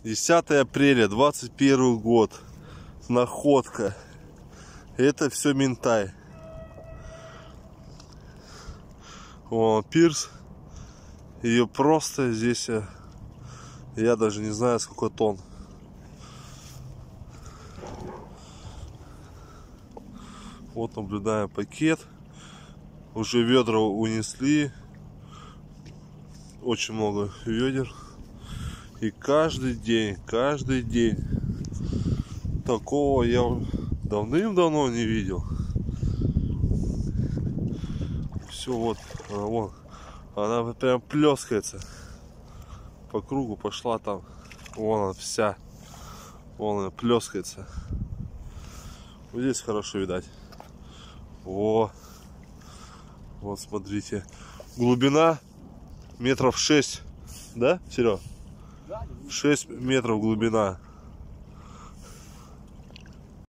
10 апреля 21 год. Находка. Это все Минтай. Вон пирс. Ее просто здесь, я даже не знаю, сколько тонн. Вот наблюдаем пакет. Уже ведра унесли. Очень много ведер. И каждый день такого я давным-давно не видел. Все вот, вон, она прям плескается. По кругу пошла там. Вон она вся. Вон она плескается. Вот здесь хорошо видать. О, вот смотрите. Глубина метров 6. Да, Серега? 6 метров глубина.